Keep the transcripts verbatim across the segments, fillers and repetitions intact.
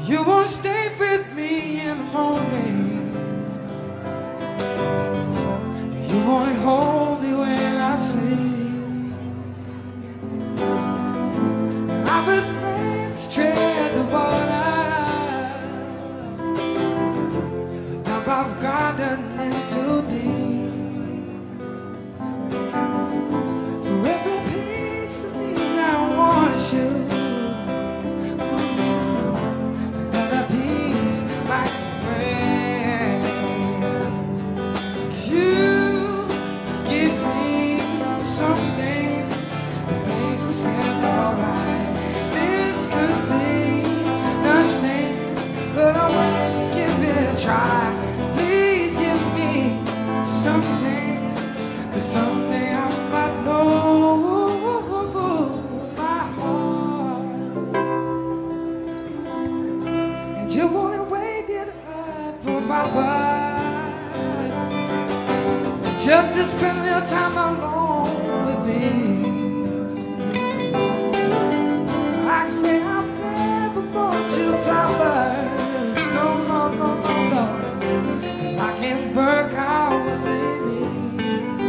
You won't stay with me in the morning. You only hold me when I sleep. I was meant to tread the water, but now I've gotten in too deep. For every piece of me I want you. Try. Please give me something, but someday I might know my heart. And you only waited up for my body just to spend a little time alone with me. I can say I've never bought you flowers. No, no, no, no, no, 'cause I can't work out what they mean.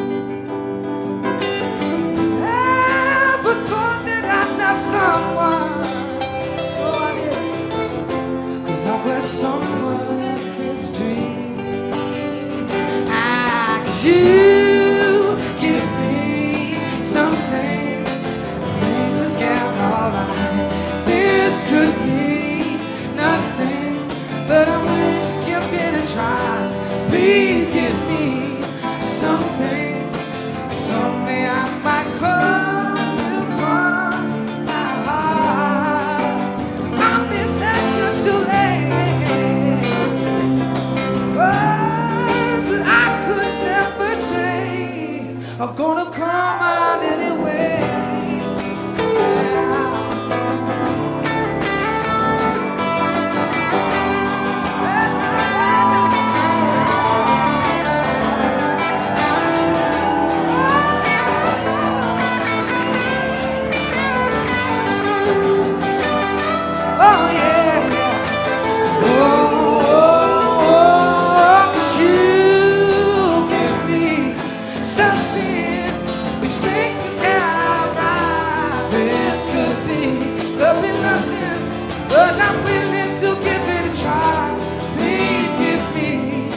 Never thought that I'd love someone. Oh, I did, 'cause I was someone else's dream. Ah, 'cause you give me something that makes me scared. Alright, this could be nothing, but I'm willing to give it a try. Please give me something, someday I might come to find my heart. I miss after too late. Words that I could never say are gonna come out anyway. But I'm willing to give it a try. Please give me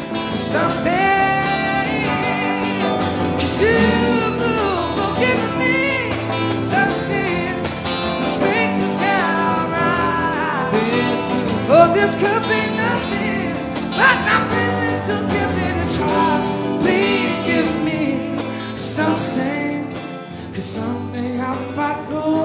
something, 'cause you will give me something which makes me scared. Alright, oh, this could be nothing, but I'm willing to give it a try. Please give me something, 'cause someday I might know.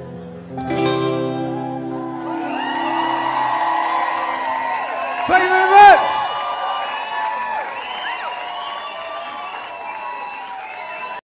Thank you very much.